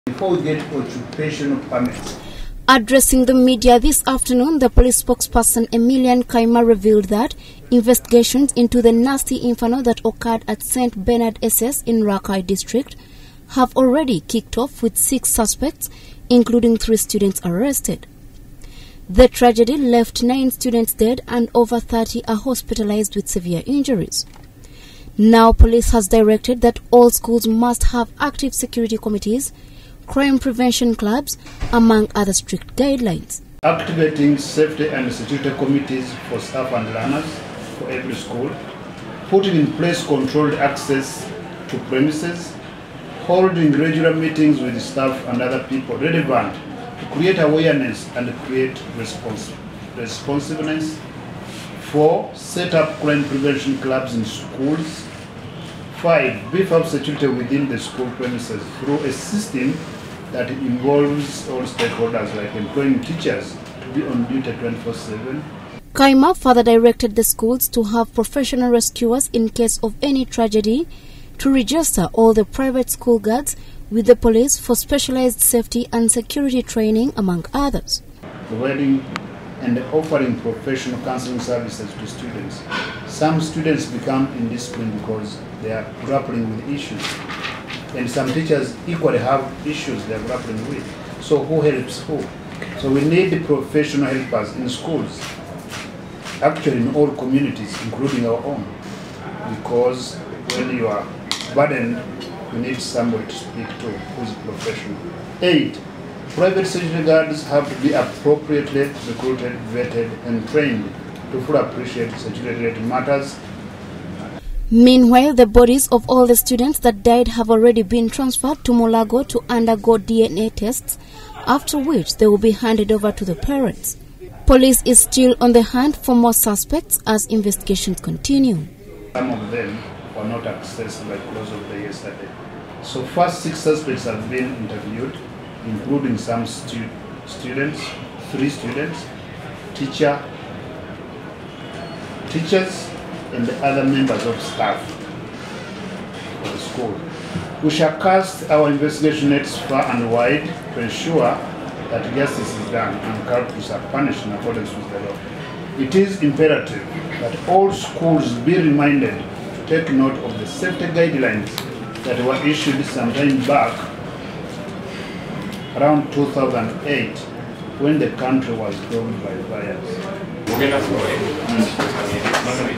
Before we get occupational permits. Addressing the media this afternoon, the police spokesperson Emilian Kaima revealed that investigations into the nasty inferno that occurred at St Bernard SS in Rakai district have already kicked off with 6 suspects, including 3 students arrested. The tragedy left 9 students dead and over 30 are hospitalized with severe injuries. Now police has directed that all schools must have active security committees, crime prevention clubs, among other strict guidelines. Activating safety and security committees for staff and learners for every school, putting in place controlled access to premises, holding regular meetings with staff and other people relevant to create awareness and create responsiveness. 4. Set up crime prevention clubs in schools. 5. Beef up security within the school premises through a system that involves all stakeholders like employing teachers to be on duty 24/7. Kaima further directed the schools to have professional rescuers in case of any tragedy, to register all the private school guards with the police for specialized safety and security training, among others. Providing and offering professional counseling services to students. Some students become indisciplined because they are grappling with issues. And some teachers equally have issues they are grappling with. So who helps who? So we need professional helpers in schools, actually in all communities, including our own. Because when you are burdened, you need somebody to speak to who is professional. 8. Private security guards have to be appropriately recruited, vetted, and trained to fully appreciate security-related matters. Meanwhile, the bodies of all the students that died have already been transferred to Mulago to undergo DNA tests, after which they will be handed over to the parents. Police is still on the hunt for more suspects as investigations continue. Some of them were not accessed by close of day yesterday. So first 6 suspects have been interviewed, including some students, 3 students, teachers, and the other members of staff of the school. We shall cast our investigation nets far and wide to ensure that justice is done and culprits are punished in accordance with the law. It is imperative that all schools be reminded to take note of the safety guidelines that were issued some time back, around 2008, when the country was robbed by fires.